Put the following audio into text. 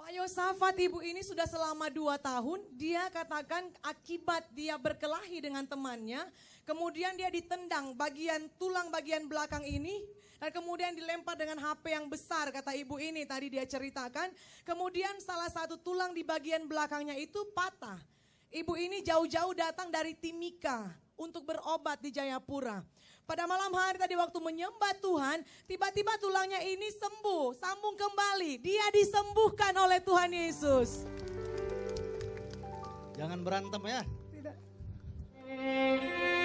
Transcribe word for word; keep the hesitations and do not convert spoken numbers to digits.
Pak Yosafat, ibu ini sudah selama dua tahun, dia katakan akibat dia berkelahi dengan temannya, kemudian dia ditendang bagian tulang bagian belakang ini, dan kemudian dilempar dengan H P yang besar, kata ibu ini tadi dia ceritakan, kemudian salah satu tulang di bagian belakangnya itu patah. Ibu ini jauh-jauh datang dari Timika untuk berobat di Jayapura. Pada malam hari tadi waktu menyembah Tuhan, tiba-tiba tulangnya ini sembuh, sambung kembali. Dia disembuhkan oleh Tuhan Yesus. Jangan berantem ya. Tidak.